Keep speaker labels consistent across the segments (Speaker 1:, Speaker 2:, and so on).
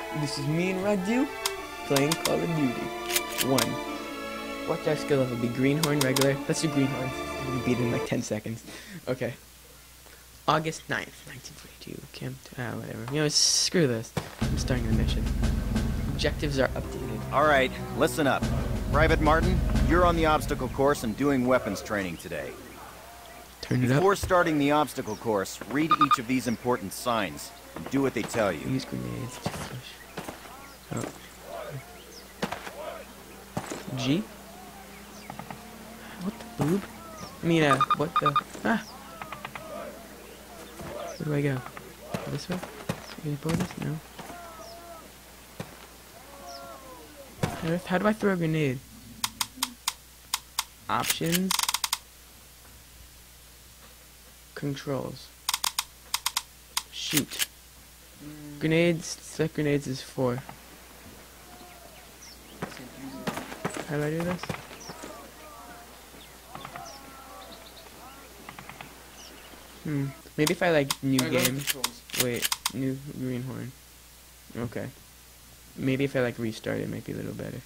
Speaker 1: This is me and RADU playing Call of Duty 1. Watch our skill level be greenhorn regular. Let's do greenhorn. We'll beat it in like 10 seconds. Okay. August 9th, 1942. Camp. Whatever. You know, screw this. I'm starting the mission. Objectives are updated.
Speaker 2: Alright, listen up. Private Martin, you're on the obstacle course and doing weapons training today.
Speaker 1: Turn it up.
Speaker 2: Before starting the obstacle course, read each of these important signs and do what they tell you.
Speaker 1: Use grenades to push. Oh. G? What the boob? I mean, what the... Ah! Where do I go? This way? Can you pull this? No. How do I throw a grenade? Options. Controls. Shoot. Grenades, set grenades is 4. How do I do this? Maybe if I like new game. Wait, new greenhorn. Okay. Maybe if I like restart it might be a little better.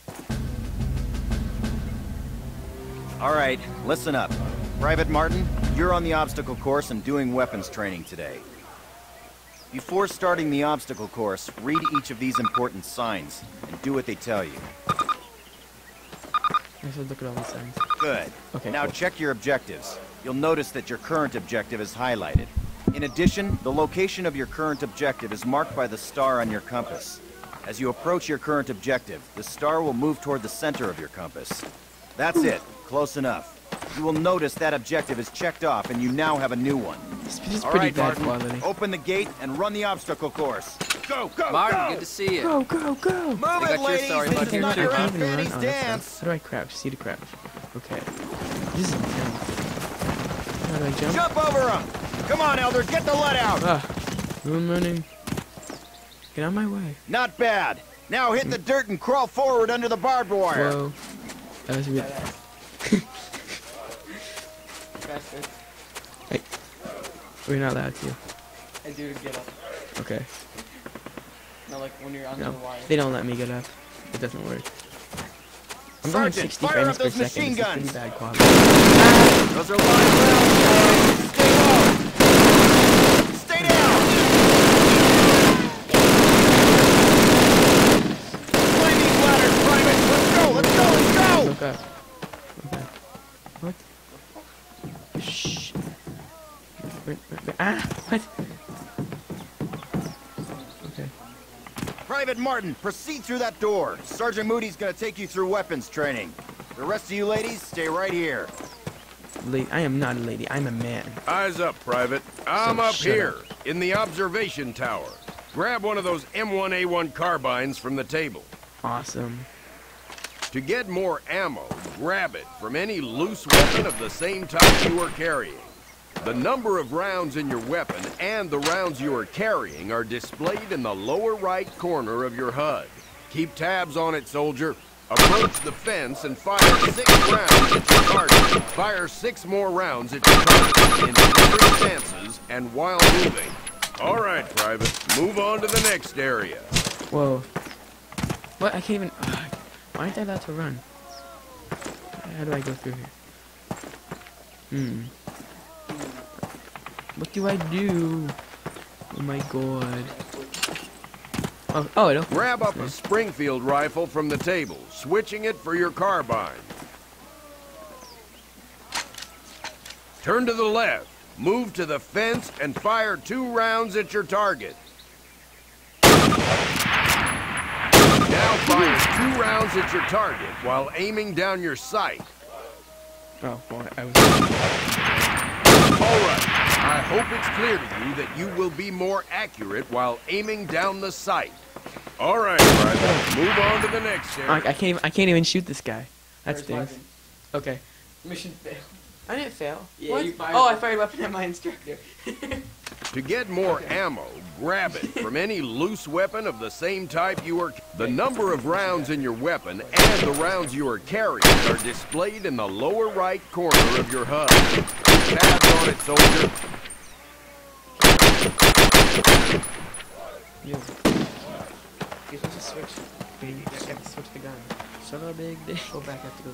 Speaker 2: Alright, listen up. Private Martin, you're on the obstacle course and doing weapons training today. Before starting the obstacle course, read each of these important signs and do what they tell you.
Speaker 1: I should look at all the signs.
Speaker 2: Good.
Speaker 1: Okay,
Speaker 2: now
Speaker 1: cool.
Speaker 2: check your objectives. You'll notice that your current objective is highlighted. In addition, the location of your current objective is marked by the star on your compass. As you approach your current objective, the star will move toward the center of your compass. That's it. Close enough. You will notice that objective is checked off and you now have a new one.
Speaker 1: This is
Speaker 2: All
Speaker 1: pretty
Speaker 2: right,
Speaker 1: bad
Speaker 2: Martin,
Speaker 1: quality.
Speaker 2: open the gate and run the obstacle course. Go, go,
Speaker 3: Martin,
Speaker 2: go!
Speaker 3: good to see you.
Speaker 1: Go, go, go!
Speaker 2: Move
Speaker 3: got
Speaker 2: it,
Speaker 3: your
Speaker 2: ladies!
Speaker 3: story,
Speaker 2: This
Speaker 3: buddy.
Speaker 2: is not your
Speaker 1: I
Speaker 2: Aunt
Speaker 1: can't even run.
Speaker 2: Fanny's
Speaker 1: Oh, that's
Speaker 2: dance!
Speaker 1: how do I crouch? C to crouch. Okay. This is intense. How do I jump?
Speaker 2: Jump over him! Come on, Elder, get the lead out!
Speaker 1: Ah, I'm running. Get out of my way.
Speaker 2: Not bad. Now hit the dirt and crawl forward under the barbed wire.
Speaker 1: Whoa. That was weird. Hey. We're not allowed to.
Speaker 4: I do get up.
Speaker 1: Okay.
Speaker 4: No, like when you're under
Speaker 1: No.
Speaker 4: the wire.
Speaker 1: They don't let me get up. It doesn't work. I'm going
Speaker 2: Sergeant,
Speaker 1: 60
Speaker 2: fire
Speaker 1: frames
Speaker 2: up
Speaker 1: per
Speaker 2: those
Speaker 1: second.
Speaker 2: machine
Speaker 1: This is
Speaker 2: guns.
Speaker 1: pretty bad quality.
Speaker 2: Those are live rounds. Stay low. Stay down. Play these ladders, Private. Let's go. Let's go. Let's go.
Speaker 1: Look up. Okay. What? Shh. Ah! What? Okay.
Speaker 2: Private Martin, proceed through that door. Sergeant Moody's gonna take you through weapons training. The rest of you ladies, stay right here.
Speaker 1: I am not a lady. I'm a man.
Speaker 5: Eyes up, Private. I'm
Speaker 1: So
Speaker 5: up
Speaker 1: shut
Speaker 5: here, in the observation tower. Grab one of those M1A1 carbines from the table.
Speaker 1: Awesome.
Speaker 5: To get more ammo, grab it from any loose weapon of the same type you are carrying. The number of rounds in your weapon and the rounds you are carrying are displayed in the lower right corner of your HUD. Keep tabs on it, soldier. Approach the fence and fire 6 rounds at your target. Fire 6 more rounds at your target in different stances and while moving. All right, Private. Move on to the next area.
Speaker 1: Whoa. What? I can't even... Why aren't I allowed to run? How do I go through here? What do I do? Oh my god. Oh, it opens.
Speaker 5: Grab up a Springfield rifle from the table, switching it for your carbine. Turn to the left, move to the fence, and fire 2 rounds at your target. Now fire 2 rounds at your target while aiming down your sight.
Speaker 1: Oh, well, I was...
Speaker 5: All right. I hope it's clear to you that you will be more accurate while aiming down the sight. All right, Private. Move on to the next area.
Speaker 1: I can't even shoot this guy. That
Speaker 4: Where's
Speaker 1: stinks.
Speaker 4: weapon?
Speaker 1: Okay.
Speaker 4: Mission failed.
Speaker 1: I didn't fail.
Speaker 4: Yeah,
Speaker 1: What?
Speaker 4: you fired
Speaker 1: Oh, I
Speaker 4: it.
Speaker 1: fired a weapon at my instructor.
Speaker 5: To get more ammo, grab it from any loose weapon of the same type you are. The number of rounds in your weapon and the rounds you are carrying are displayed in the lower right corner of your HUD. Keep tabs on it, soldier.
Speaker 1: Yo. You're supposed to switch. You have to switch the gun. Shut up, big dick. Go back, I have to go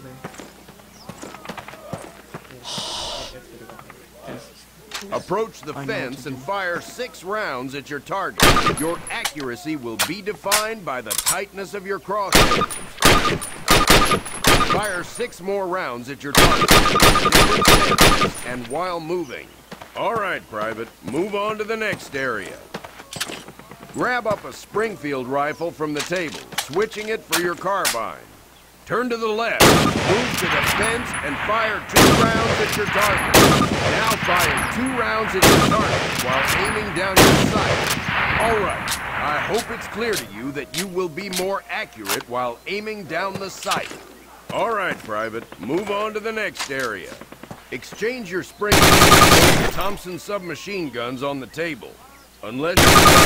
Speaker 1: there.
Speaker 5: Approach the
Speaker 1: I know what
Speaker 5: fence
Speaker 1: to
Speaker 5: and
Speaker 1: do.
Speaker 5: fire 6 rounds at your target. Your accuracy will be defined by the tightness of your crossbow. Fire 6 more rounds at your target and while moving. All right, Private, move on to the next area. Grab up a Springfield rifle from the table, switching it for your carbine. Turn to the left, move to the fence, and fire 2 rounds at your target. Now fire 2 rounds at your target while aiming down your sight. All right, I hope it's clear to you that you will be more accurate while aiming down the sight. All right, Private, move on to the next area. Exchange your Springfield and Thompson submachine guns on the table. Unless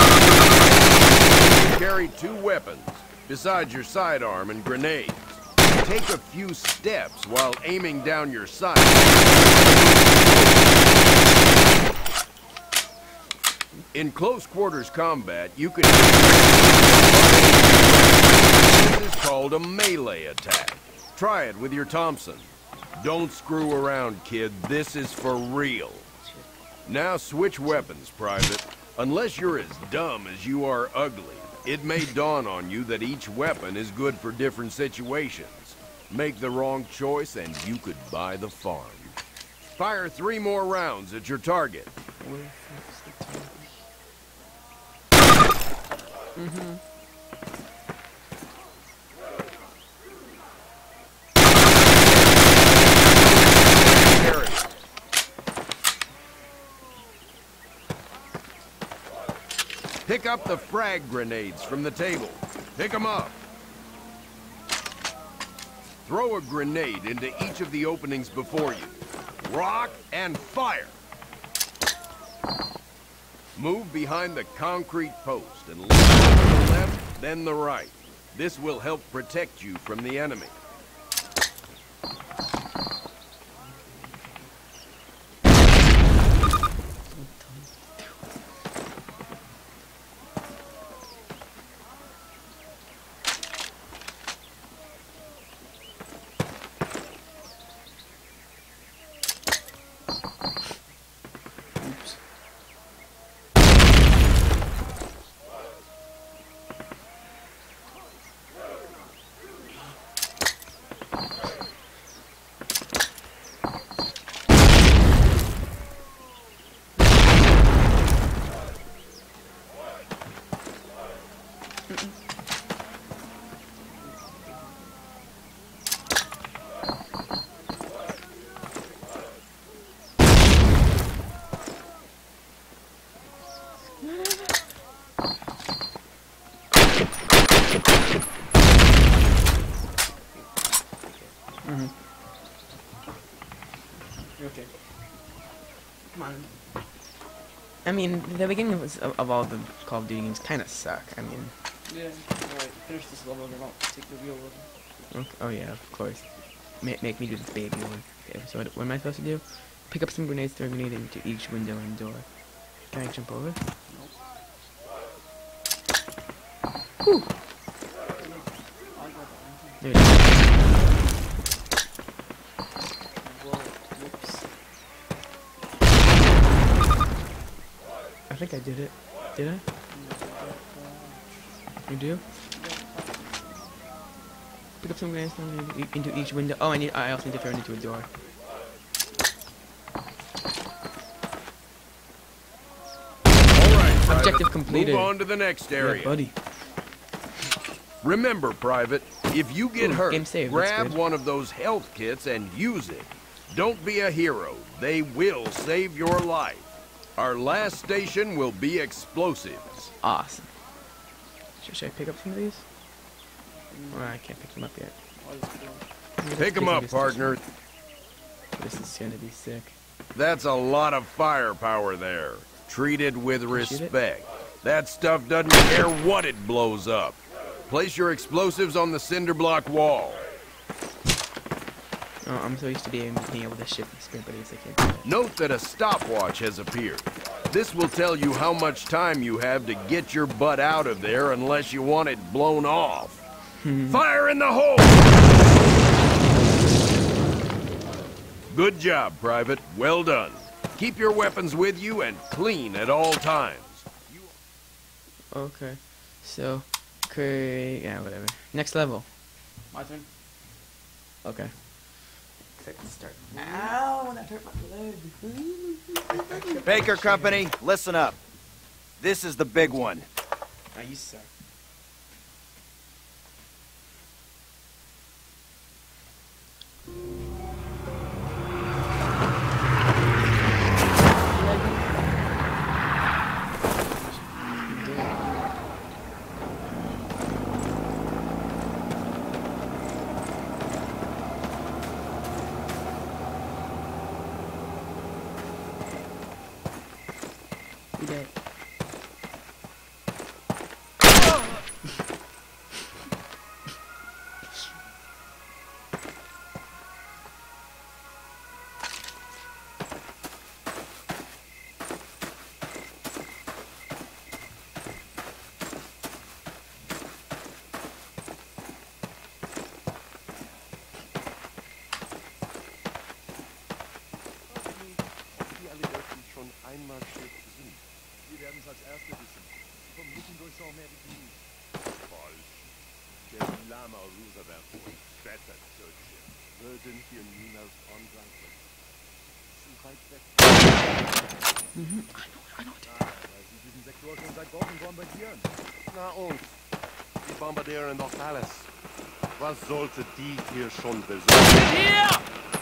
Speaker 5: you carry 2 weapons, besides your sidearm and grenades. Take a few steps while aiming down your sight. In close quarters combat, you can... This is called a melee attack. Try it with your Thompson. Don't screw around, kid. This is for real. Now switch weapons, Private. Unless you're as dumb as you are ugly, it may dawn on you that each weapon is good for different situations. Make the wrong choice and you could buy the farm. Fire 3 more rounds at your target. Pick up the frag grenades from the table. Pick them up. Throw a grenade into each of the openings before you. Rock and fire. Move behind the concrete post and look to the left, then the right. This will help protect you from the enemy.
Speaker 4: Okay.
Speaker 1: Come on. I mean, the beginning of all the Call of Duty games kind of suck. I mean...
Speaker 4: Yeah, alright, finish this level and I'll take the real level.
Speaker 1: Oh yeah, of course. Make me do this baby one. Okay, so what am I supposed to do? Pick up some grenades, throw a grenade into each window and door. Can I jump over?
Speaker 4: Nope.
Speaker 1: Whew.
Speaker 4: I'll go behind you.
Speaker 1: There it is.
Speaker 4: Whoa, whoops.
Speaker 1: I think I did it. Did I? You do? Pick up some grenades, throw them into each window. Oh, I also need to throw it into a door.
Speaker 5: Private,
Speaker 1: Objective completed.
Speaker 5: move on to the next area.
Speaker 1: Yeah, buddy.
Speaker 5: Remember, Private, if you get
Speaker 1: Ooh,
Speaker 5: hurt,
Speaker 1: game saved, that's
Speaker 5: grab
Speaker 1: good.
Speaker 5: one of those health kits and use it. Don't be a hero. They will save your life. Our last station will be explosives.
Speaker 1: Awesome. Should I pick up some of these? Well, I can't pick them up yet.
Speaker 5: Pick them up, partner.
Speaker 1: This is gonna be sick.
Speaker 5: That's a lot of firepower there. Treat it with
Speaker 1: shoot it?
Speaker 5: respect. That stuff doesn't care what it blows up. Place your explosives on the cinder block wall.
Speaker 1: Oh, I'm so used to being able to shift the spare, but I guess I can't do that.
Speaker 5: Note that a stopwatch has appeared. This will tell you how much time you have to get your butt out of there unless you want it blown off. Fire in the hole! Good job, Private. Well done. Keep your weapons with you and clean at all times.
Speaker 1: Okay. So, yeah, whatever. Next level.
Speaker 4: My turn.
Speaker 1: Okay. Let's start.
Speaker 4: Ow, that hurt my leg.
Speaker 2: Baker Company, listen up. This is the big one.
Speaker 4: Now you suck.
Speaker 1: You dead.
Speaker 3: Wir werden es als Erste wissen. Vermuten durch so mehr Bedienung. Falsch. Der Lama Roosevelt und Better Churchill würden hier niemals angreifen. Sie weit weg.
Speaker 1: I know.
Speaker 3: Weil sie diesen Sektor schon seit Wochen bombardieren. Na und? Die bombardieren doch alles. Was sollte die hier schon besorgen?
Speaker 1: Yeah!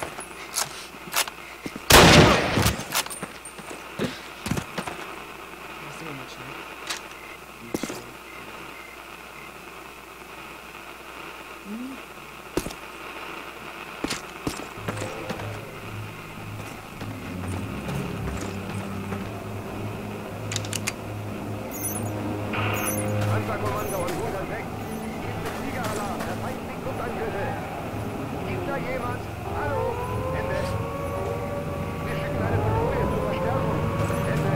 Speaker 3: Panzerkommando und Ruder weg. Gibt es Fliegeralarm. Der Feind liegt Luftangriffe. Gibt da jemand? Hallo? Ende. Wir schicken eine Patrouille zur Verstärkung. Ende.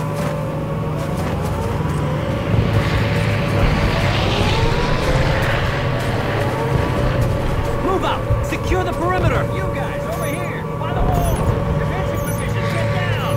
Speaker 2: Move out! Secure the perimeter! You guys, over here! By the wall! Defensive position, get down!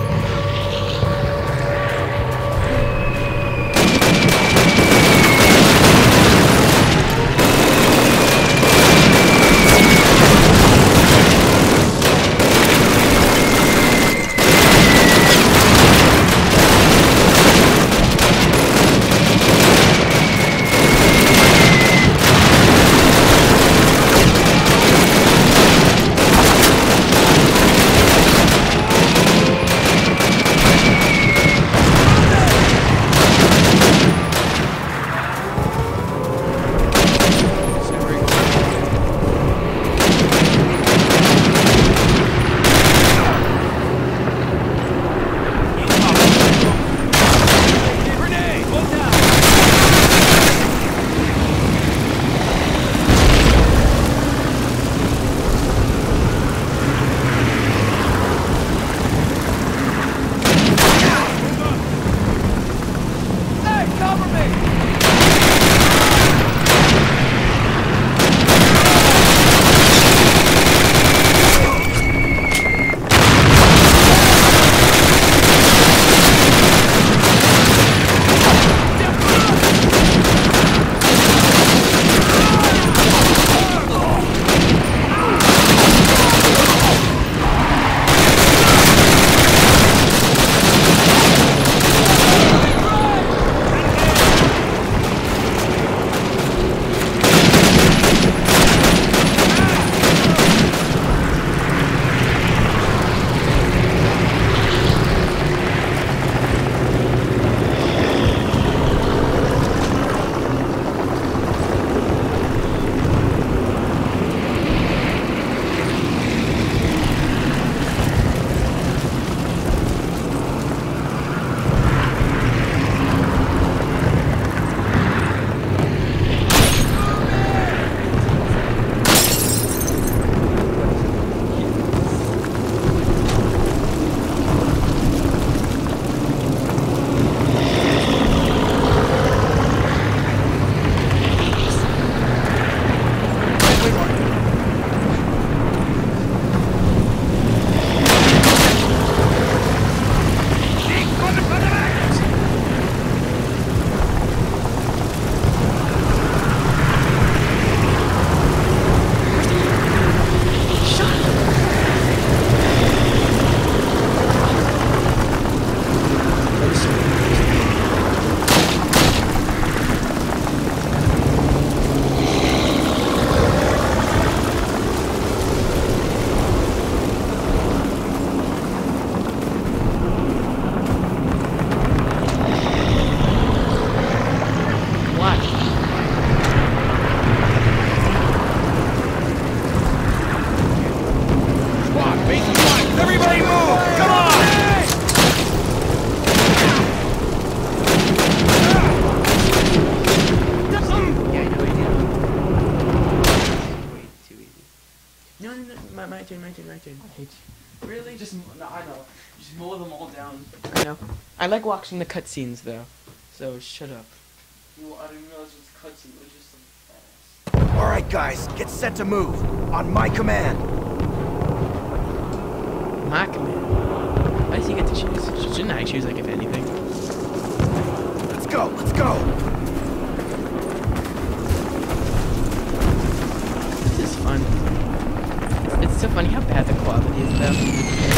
Speaker 1: turn.
Speaker 4: I hate you. Really? Just no, I know. Just mow them all down.
Speaker 1: I know. I like watching the cutscenes though. So shut up.
Speaker 4: Well, I didn't realize it was cutscene. It was just some fast.
Speaker 2: Alright guys, get set to move. On my command.
Speaker 1: My command. Why does he get to choose? Shouldn't I choose, like, if anything?
Speaker 2: Let's go, let's go!
Speaker 1: This is fun. It's so funny how bad the quality is, though.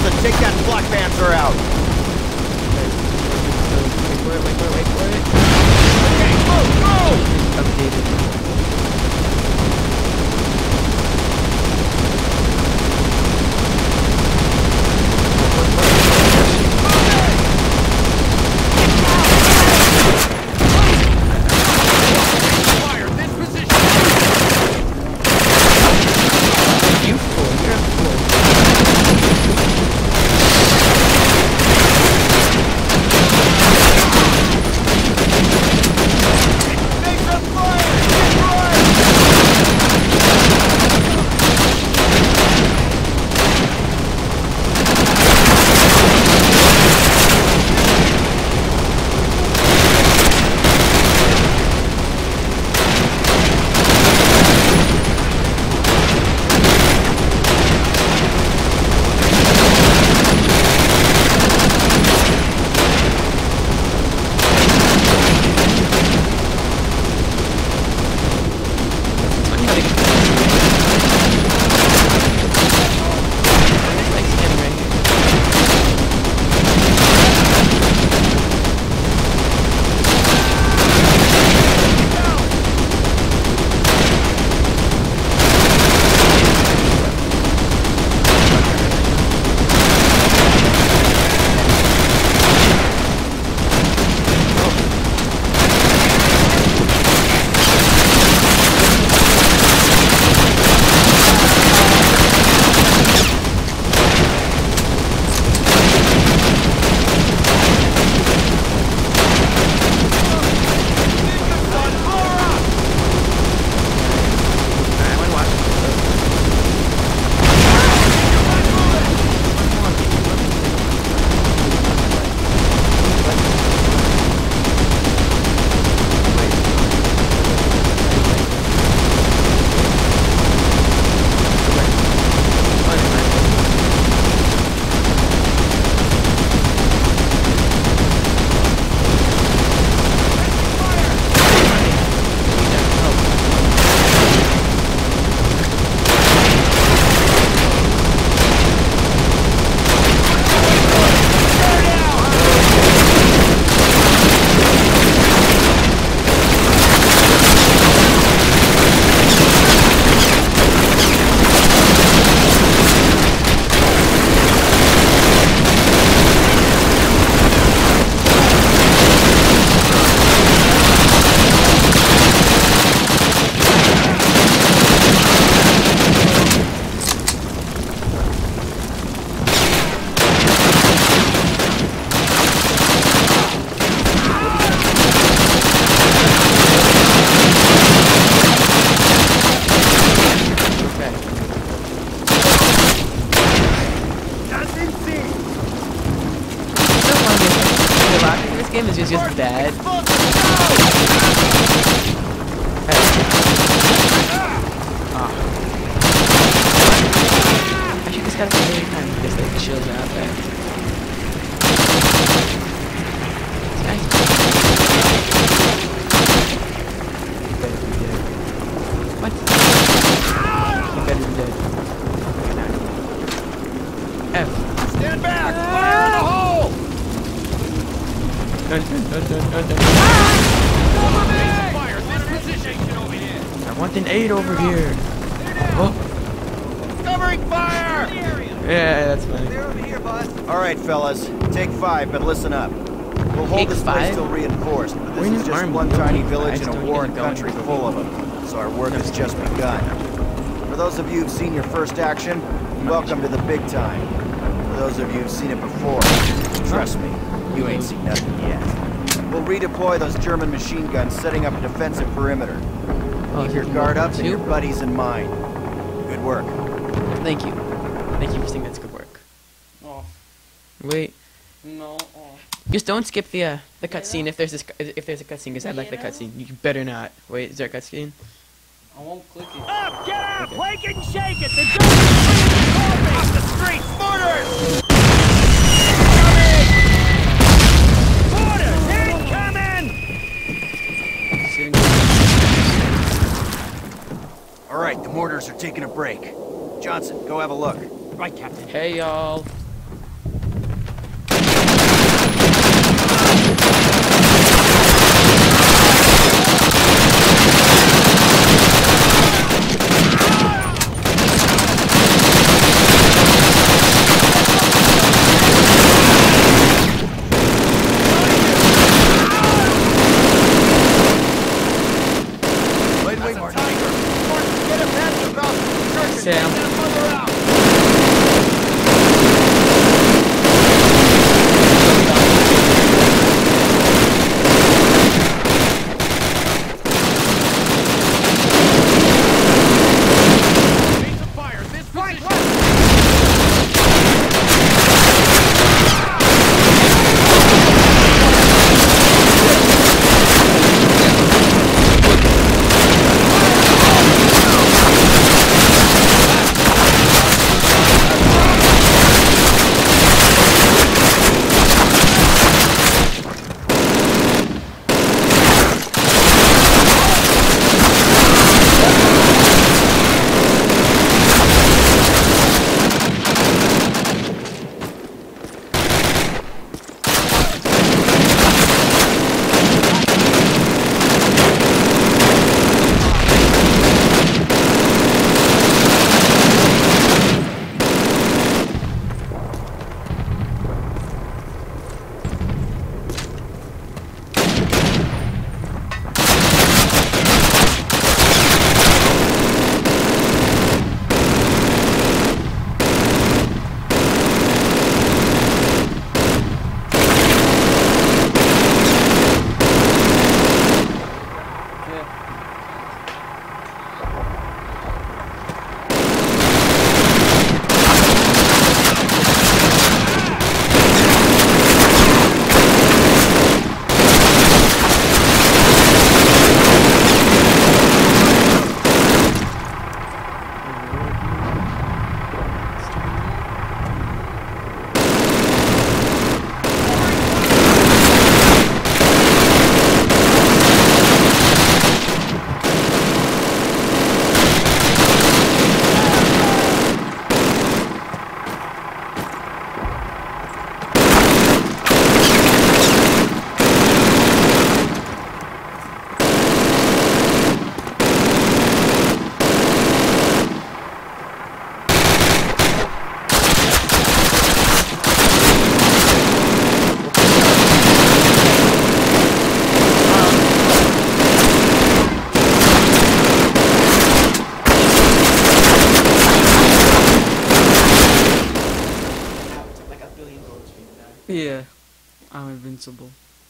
Speaker 2: Johnson, take that flak panzer out.
Speaker 1: Wait for it.
Speaker 2: Okay, go!
Speaker 1: Updated.
Speaker 5: Fire this position!
Speaker 1: You fool, you're a fool.
Speaker 2: Make some fire! Destroy!
Speaker 1: game is just bad. I should just gotta say every time he just like chills out there. It's nice. He better be dead. What? He better be dead. F.
Speaker 5: Stand back! Fire in the hole!
Speaker 1: Dun, dun, dun, dun, dun, dun.
Speaker 5: Fire this position over here!
Speaker 1: I want an 8 over here. Oh.
Speaker 2: Covering fire!
Speaker 1: Yeah, that's funny.
Speaker 2: They're over here, boss. All right, fellas. Take 5, but listen up. We'll hold
Speaker 1: Take
Speaker 2: this place
Speaker 1: 5?
Speaker 2: till reinforced, but
Speaker 1: We're
Speaker 2: this
Speaker 1: in
Speaker 2: is
Speaker 1: an
Speaker 2: just
Speaker 1: army.
Speaker 2: one
Speaker 1: We don't
Speaker 2: tiny
Speaker 1: need
Speaker 2: village
Speaker 1: guys,
Speaker 2: in a
Speaker 1: don't
Speaker 2: warring
Speaker 1: get it going.
Speaker 2: country full of them. So our work has just begun. For those of you who've seen your first action, welcome to the big time. For those of you who've seen it before, trust me, you ain't seen nothing yet. We'll redeploy those German machine guns, setting up a defensive perimeter.
Speaker 1: Oh,
Speaker 2: Keep your guard up and your buddies in mind. Good work.
Speaker 1: Thank you. Thank you for saying that's good work.
Speaker 4: Oh,
Speaker 1: Wait.
Speaker 4: no. Oh.
Speaker 1: Just don't skip the cutscene if there's a cutscene, because I like the cutscene. You better not. Wait, is there a cutscene?
Speaker 4: I won't click it.
Speaker 6: Up! Get up!
Speaker 1: Okay.
Speaker 6: Wake and shake it! The Germans
Speaker 2: Off the streets! Mortars!
Speaker 6: incoming!
Speaker 2: All right, the mortars are taking a break. Johnson, go have a look.
Speaker 6: Right, Captain.
Speaker 1: Hey y'all. Sam.
Speaker 4: Yeah, I'm invincible.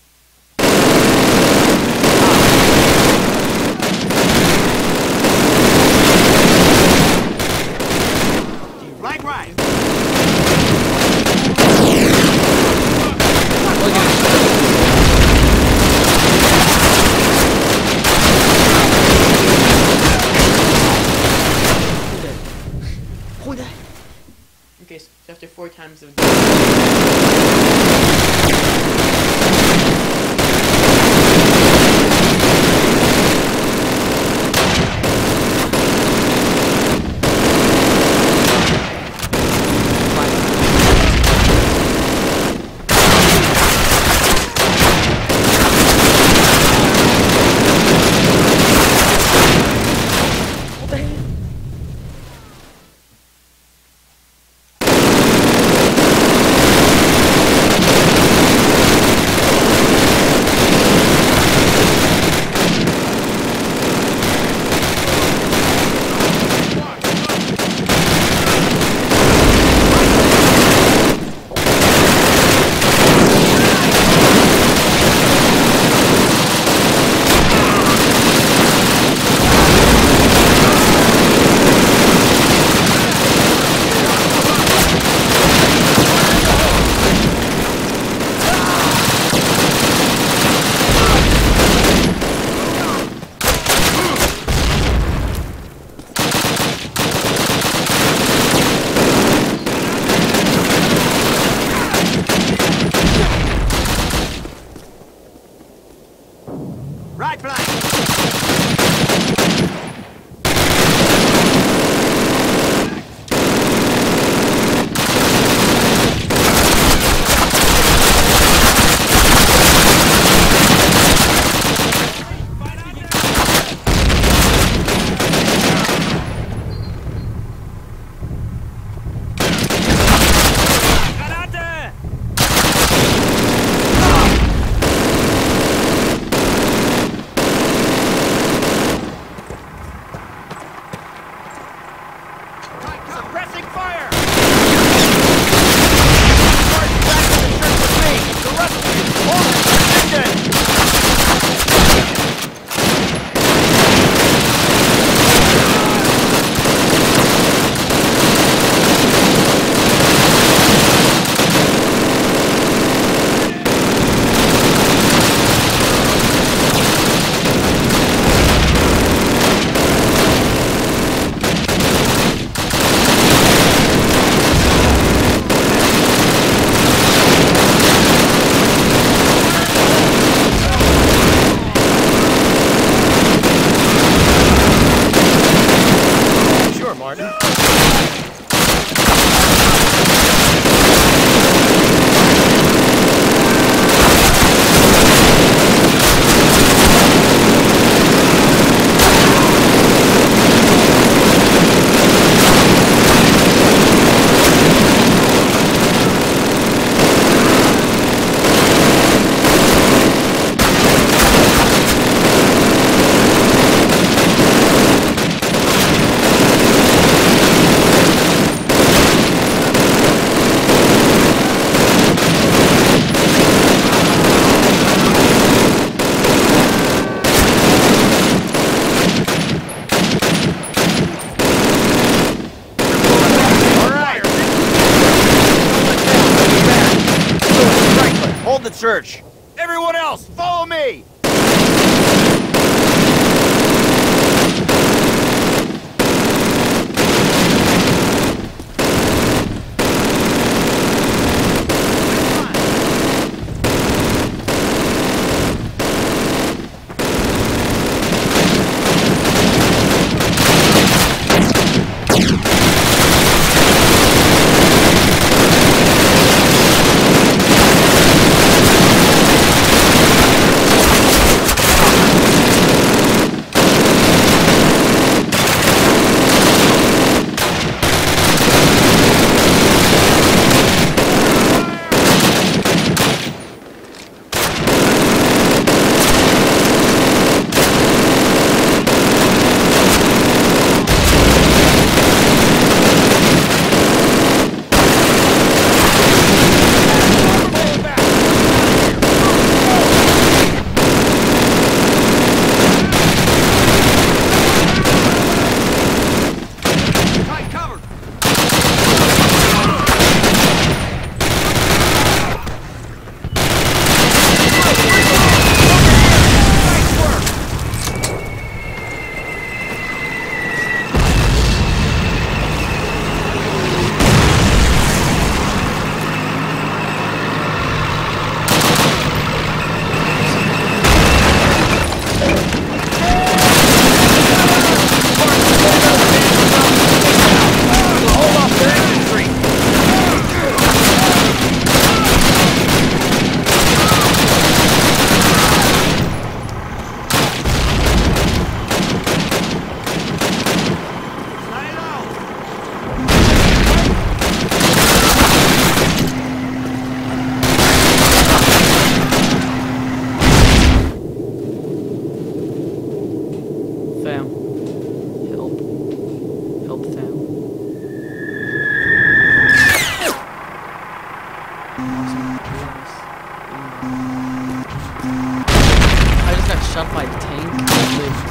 Speaker 6: Right, right.
Speaker 1: Hold that. Okay, so after 4 times of
Speaker 6: Right flank. Granate!
Speaker 2: Hold the church. Everyone else, follow me!
Speaker 1: Fam. Help. Help, fam. I just got shot by a tank. I lived.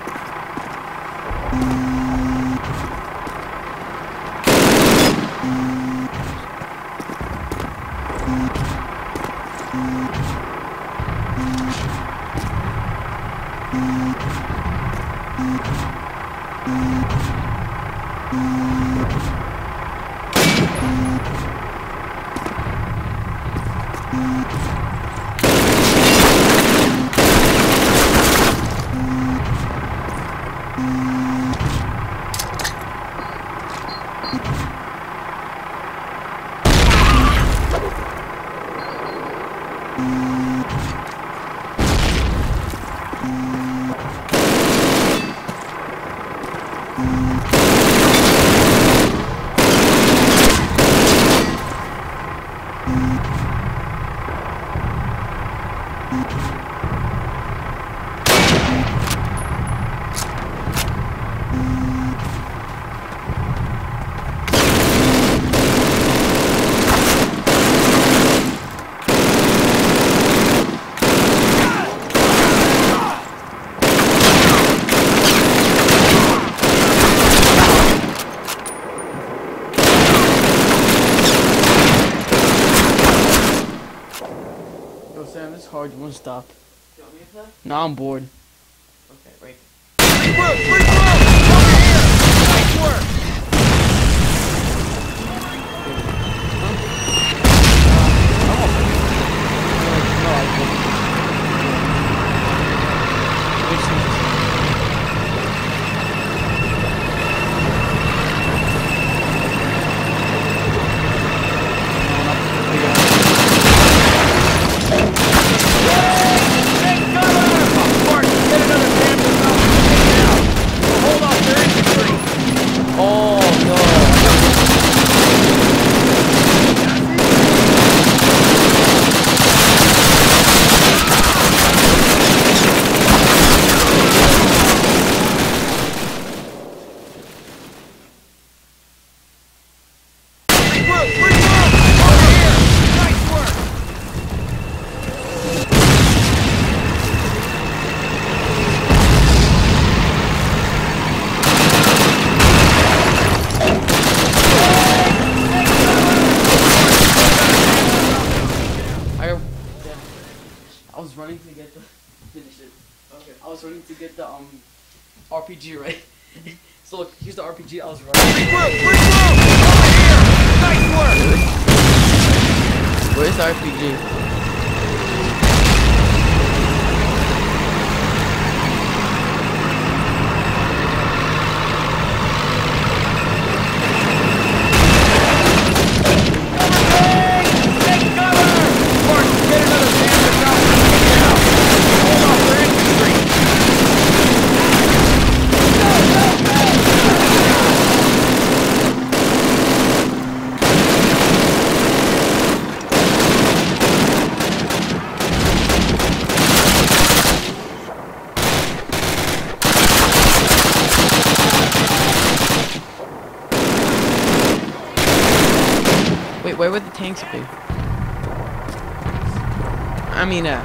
Speaker 1: Yo, Sam, this is hard. You wanna stop?
Speaker 4: You want me to play?
Speaker 1: No, I'm bored.
Speaker 4: Okay, right.
Speaker 2: Free throw! Over here! Nice work!
Speaker 4: RPG, right? So look, here's the RPG. I was running.
Speaker 5: Regroup! Regroup! Over here! Nice work!
Speaker 1: Where's the RPG?
Speaker 5: Take cover! Mark, get another sandwich out now! Hold off for infantry!
Speaker 1: Wait, where would the tanks be? I mean, yeah.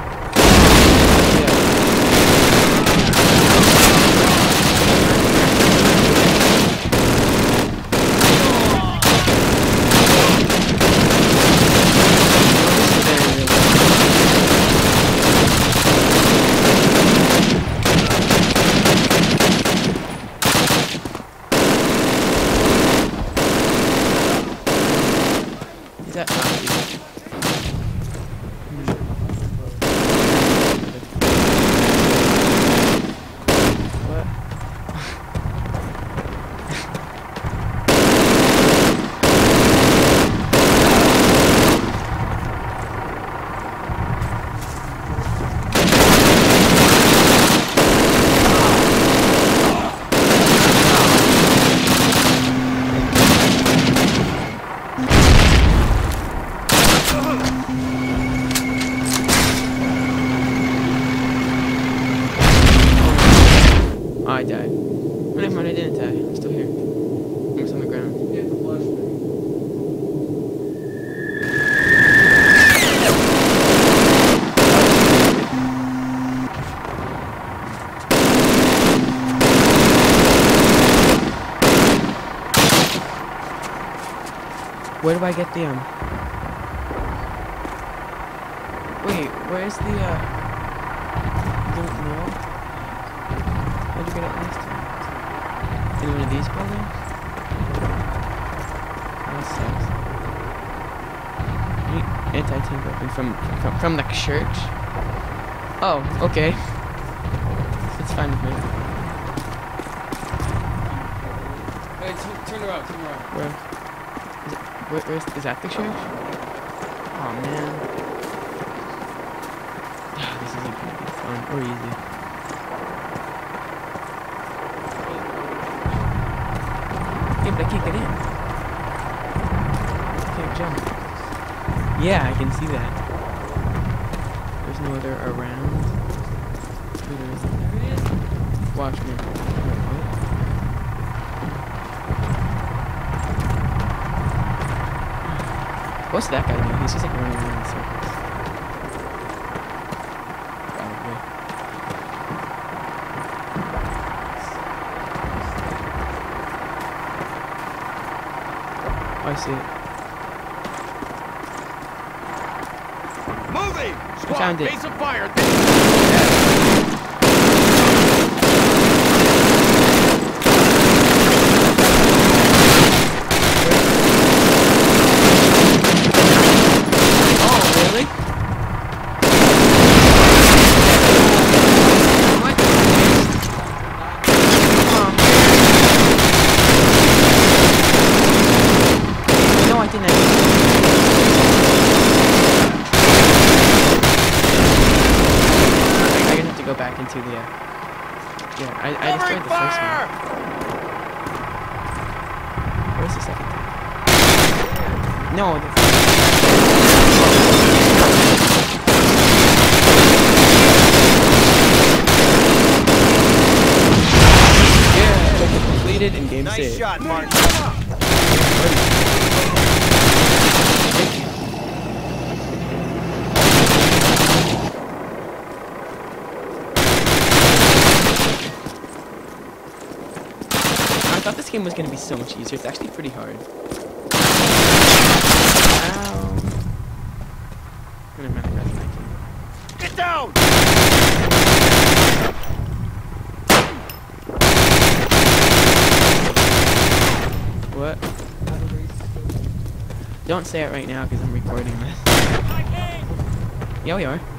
Speaker 1: Is that Oh, I died. Oh, never mind, I didn't die. I'm still here. I'm just on the ground.
Speaker 4: Yeah, the flashbang.
Speaker 1: Where do I get the, Wait, where's the, you don't know? How'd you get it last time? In one of these buildings? That sucks. Anti-tank weapon from the church? Oh, okay. It's fine with me.
Speaker 4: Hey, turn around, turn around.
Speaker 1: Where? Is that the church? Oh man. This isn't gonna be fun or easy. Yeah, but I can't get in. I can't jump. Yeah, I can see that. There's no other around. Maybe there isn't.
Speaker 4: There it is.
Speaker 1: Watch me. What's that guy doing? He's just like running around in circles. Probably. Oh, I see it.
Speaker 5: Moving! Squad,
Speaker 1: found it.
Speaker 5: base of fire!
Speaker 1: Into the yeah, I destroyed the first one. Where's the second thing? No, yeah, completed and game
Speaker 2: Nice
Speaker 1: saved.
Speaker 2: shot, Martin.
Speaker 1: I thought this game was going to be so much easier. It's actually pretty hard. Ow. Never mind,
Speaker 2: Get down!
Speaker 1: Don't say it right now because I'm recording this. Yeah, we are.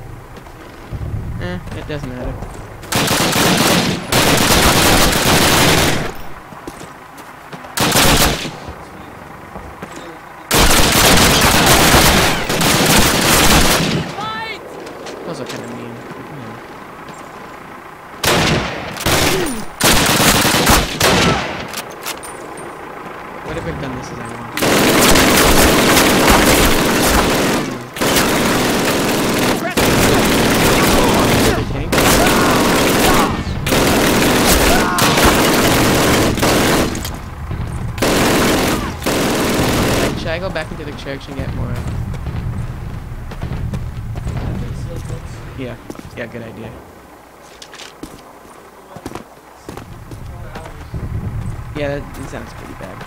Speaker 1: It doesn't matter. Those are kind of mean. What if I've done this as I want? Should I go back into the church and get more? Yeah, good idea. Yeah, that sounds pretty bad.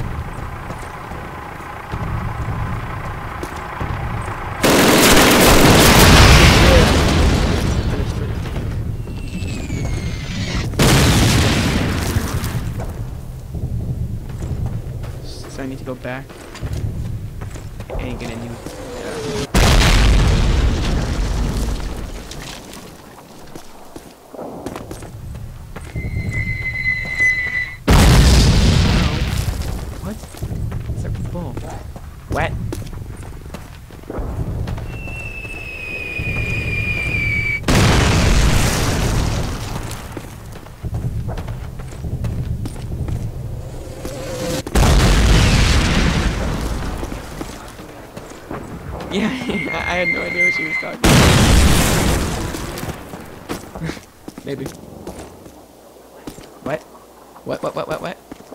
Speaker 1: So I need to go back and get a new. What? It's a ball. Wet. Yeah, I had no idea what she was talking about. Maybe. What? What?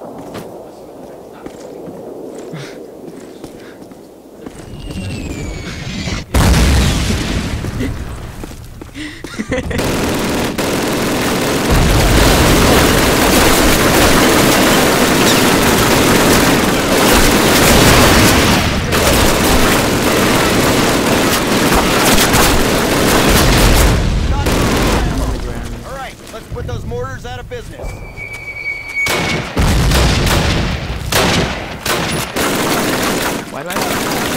Speaker 2: Alright, let's put those mortars out of business.
Speaker 1: Why do I?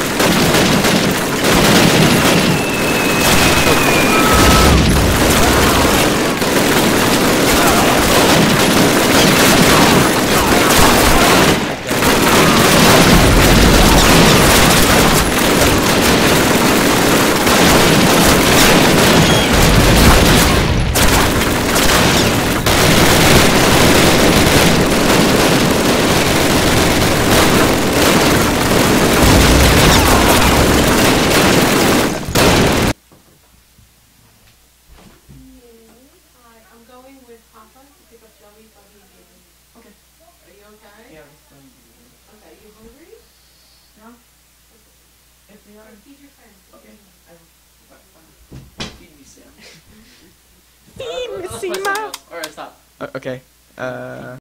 Speaker 1: Yeah.
Speaker 7: Okay, you hungry?
Speaker 4: No? If they are.
Speaker 7: Feed your friends.
Speaker 4: Okay. Feed me, Sam.
Speaker 1: Feed me,
Speaker 4: Let's play something
Speaker 1: Sima.
Speaker 4: else. Alright, stop.
Speaker 1: Okay.